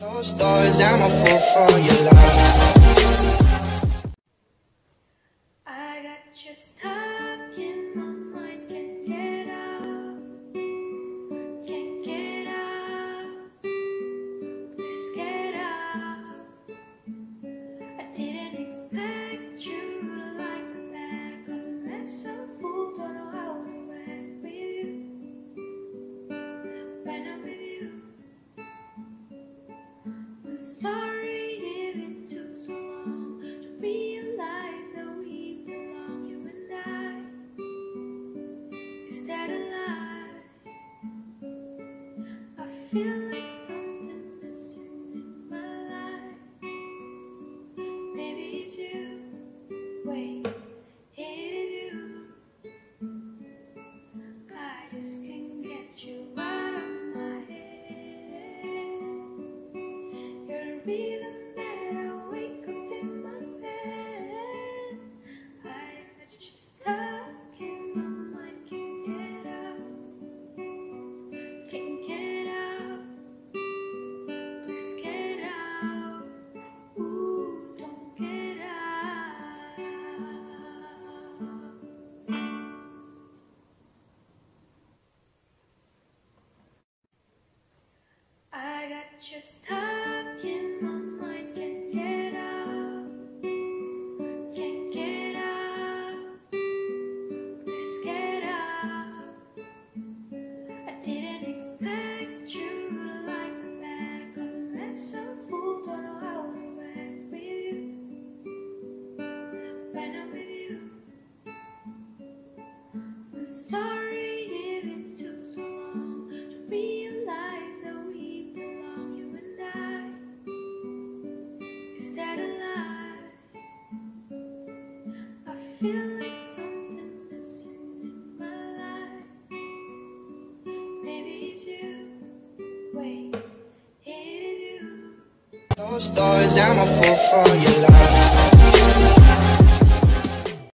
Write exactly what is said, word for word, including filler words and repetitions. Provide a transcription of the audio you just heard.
Those stories, I'm a fool for your love. I got you stuck in my mind, can't get out, can't get out, please get out. I didn't expect you to like me back, got a mess of fool, don't know how to act with you. When I'm with you, I'm sorry if it took so long to realize that we belong, you and I. Is that a lie? I feel like something missing in my life. Maybe it's you. Wait, it is you. I just can't get you out of my head. You're the reason that I wake up in my bed. I got you stuck in my mind, can't get out, can't get out, please get out, ooh, don't get out. I got you stuck in my mind, can't get out, can't get out, please get out. I didn't expect you to like me back, got a mess of fool, don't know how to act with you. When I'm with you, I'm sorry if it took so long to realize that we belong, you and I. Is that a lie? I feel like something missing in my life. Maybe it's you. Wait, it is you. Those stories, I'm a fool for your love.